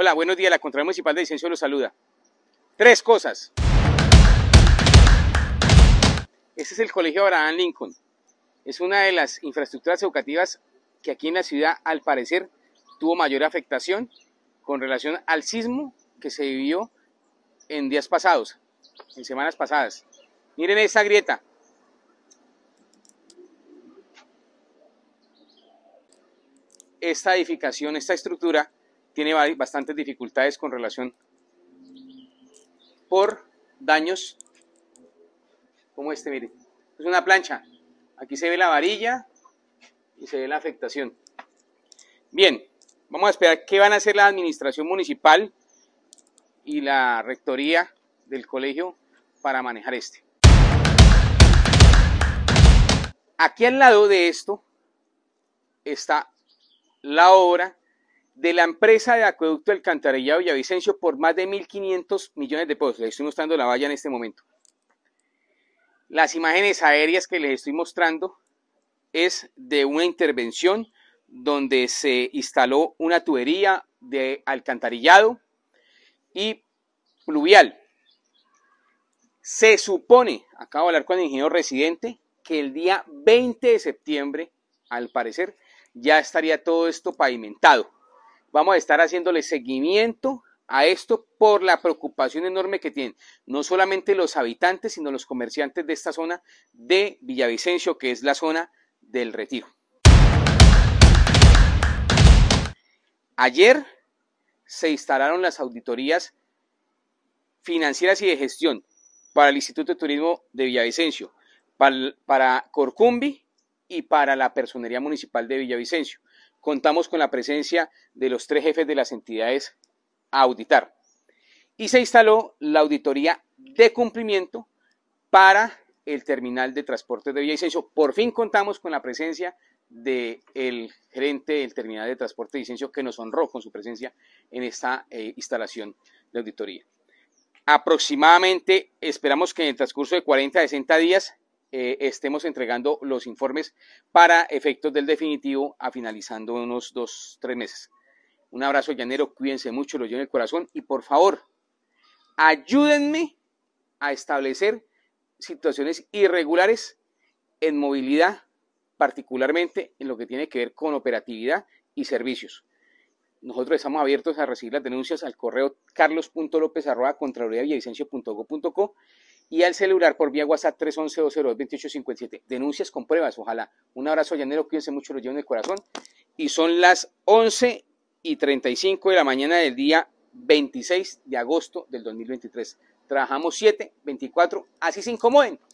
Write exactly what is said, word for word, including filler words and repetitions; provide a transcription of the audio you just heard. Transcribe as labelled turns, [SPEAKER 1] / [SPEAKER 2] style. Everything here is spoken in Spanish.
[SPEAKER 1] Hola, buenos días, la Contraloría Municipal de Villavicencio los saluda. Tres cosas. Este es el Colegio Abraham Lincoln. Es una de las infraestructuras educativas que aquí en la ciudad, al parecer, tuvo mayor afectación con relación al sismo que se vivió en días pasados, en semanas pasadas. Miren esa grieta. Esta edificación, esta estructura, tiene bastantes dificultades con relación por daños como este, miren. Es una plancha. Aquí se ve la varilla y se ve la afectación. Bien, vamos a esperar qué van a hacer la administración municipal y la rectoría del colegio para manejar este. Aquí al lado de esto está la obra de la empresa de acueducto Alcantarillado Villavicencio por más de mil quinientos millones de pesos. Les estoy mostrando la valla en este momento. Las imágenes aéreas que les estoy mostrando es de una intervención donde se instaló una tubería de alcantarillado y pluvial. Se supone, acabo de hablar con el ingeniero residente, que el día veinte de septiembre, al parecer, ya estaría todo esto pavimentado. Vamos a estar haciéndole seguimiento a esto por la preocupación enorme que tienen, no solamente los habitantes, sino los comerciantes de esta zona de Villavicencio, que es la zona del Retiro. Ayer se instalaron las auditorías financieras y de gestión para el Instituto de Turismo de Villavicencio, para, para Corcumbi y para la Personería Municipal de Villavicencio. Contamos con la presencia de los tres jefes de las entidades a auditar. Y se instaló la auditoría de cumplimiento para el terminal de transportes de Villavicencio. Por fin contamos con la presencia del gerente del terminal de transporte de Villavicencio, que nos honró con su presencia en esta eh, instalación de auditoría. Aproximadamente esperamos que en el transcurso de cuarenta a sesenta días eh, estemos entregando los informes para efectos del definitivo a finalizando unos dos, tres meses. Un abrazo llanero, cuídense mucho, lo llevo en el corazón y por favor, ayúdenme a establecer situaciones irregulares en movilidad, particularmente en lo que tiene que ver con operatividad y servicios. Nosotros estamos abiertos a recibir las denuncias al correo carlos punto lopez arroba contraloría villavicencio punto gob punto co y al celular por vía WhatsApp tres once, dos cero dos, veintiocho cincuenta y siete. Denuncias con pruebas, ojalá. Un abrazo llanero, cuídense mucho, lo llevo en el corazón. Y son las once y treinta y cinco de la mañana del día veintiséis de agosto del dos mil veintitrés. Trabajamos siete, veinticuatro, así se incomoden.